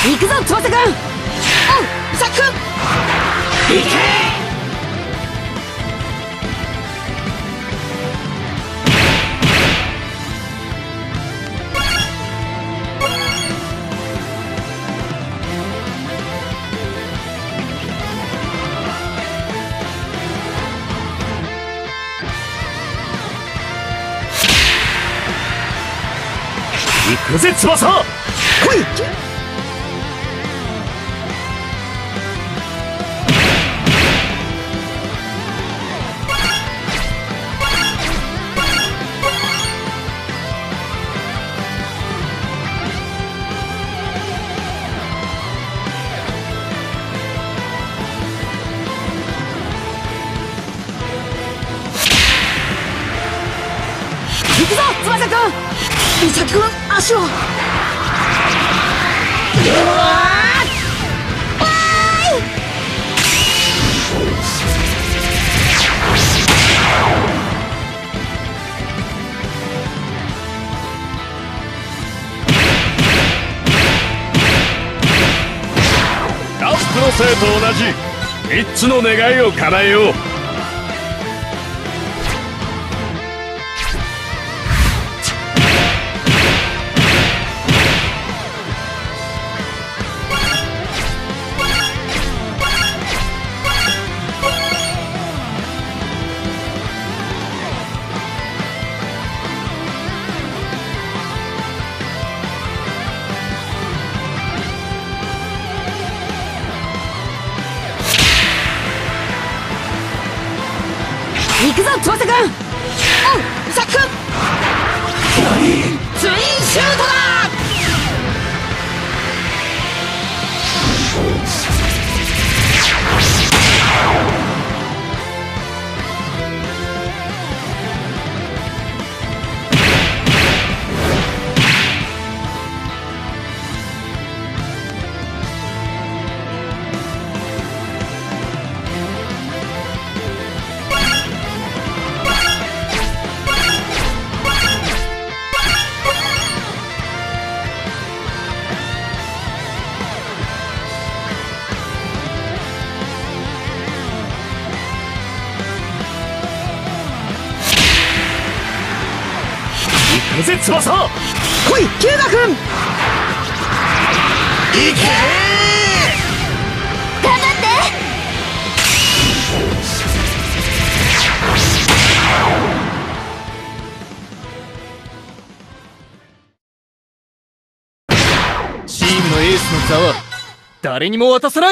行くぞ翼くん。おうさっくん。行け。 行くぜ翼。来い。 行くぞ翼くん。美咲くん足を。うわラストの生と同じ3つの願いを叶えよう。 行くぞ翼くん。おうさっくん。ツインシュートだ。 行くぜ翼。 来いキューバくん。 行け。 頑張って。 チームのエースの座は誰にも渡さない。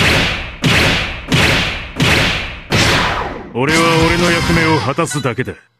俺は俺の役目を果たすだけだ。